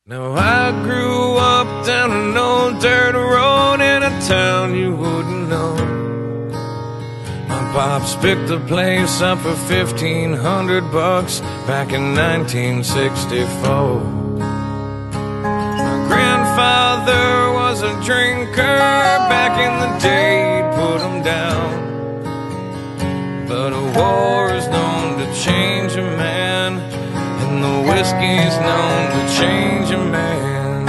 Now I grew up down an old dirt road in a town you wouldn't know. My pops picked the place up for $1,500 back in 1964. My grandfather was a drinker back in the day, he'd put him down. But a war is known to change a man, and the whiskey's known to change a man.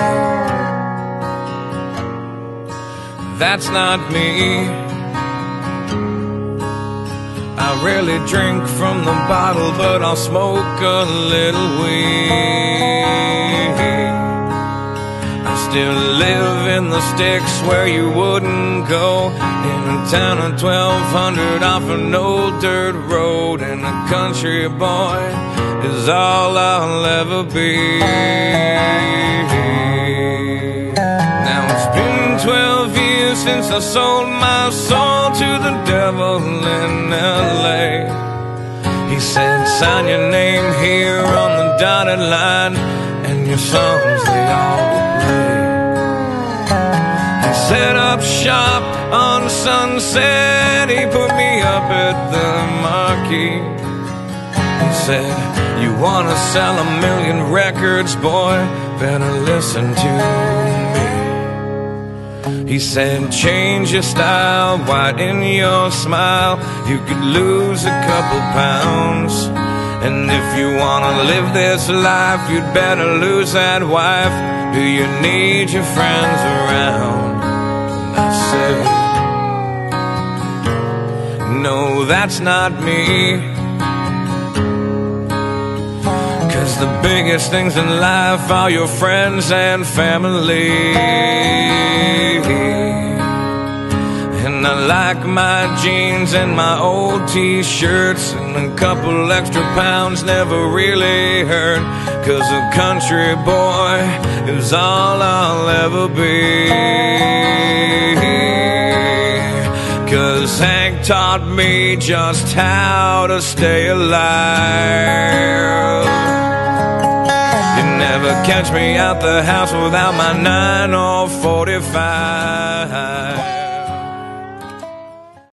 That's not me. I rarely drink from the bottle, but I'll smoke a little weed. I still live in the sticks where you wouldn't go, in a town of 1,200 off an old dirt road, and a country boy is all I'll ever be. Now it's been 12 years since I sold my soul to the devil in LA. He said, sign your name here on the dotted line, and your songs they all will play. He set up shop on Sunset, he put me up at the Marquee. He said, you wanna sell 1,000,000 records, boy, better listen to me. He said, change your style, widen your smile, you could lose a couple pounds. And if you wanna live this life, you'd better lose that wife. Do you need your friends around? And I said, no, that's not me. The biggest things in life are your friends and family. And I like my jeans and my old t-shirts, and a couple extra pounds never really hurt, 'cause a country boy is all I'll ever be. 'Cause Hank taught me just how to stay alive. Never catch me out the house without my 9 or 45.